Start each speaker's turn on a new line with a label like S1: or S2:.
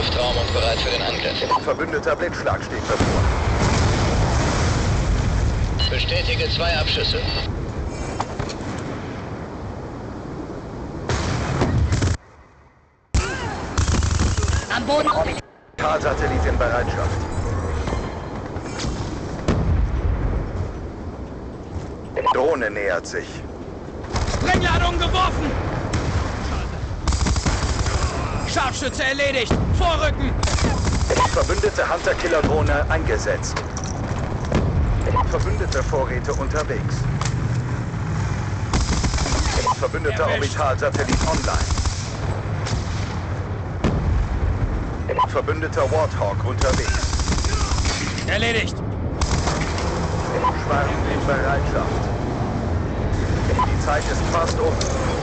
S1: Luftraum und bereit für den Angriff.
S2: Verbündeter Blitzschlag steht bevor.
S1: Bestätige 2 Abschüsse.
S3: Am Boden.
S2: Orbitalsatellit in Bereitschaft. Drohne nähert sich.
S3: Sprengladung geworfen! Scharfschütze erledigt! Vorrücken!
S2: Verbündete Hunter-Killer-Drohne eingesetzt. Verbündete Vorräte unterwegs. Verbündeter Orbitalsatellit online. Verbündeter Warthog unterwegs.
S3: Erledigt!
S2: Schwarm in Bereitschaft. Die Zeit ist fast um.